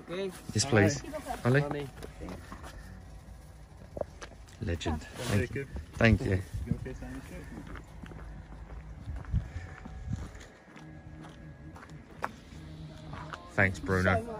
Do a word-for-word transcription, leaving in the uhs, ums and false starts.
Okay. Yes, please. Ollie? Ollie. Legend. Thank you. Thank you. Thanks, Bruno.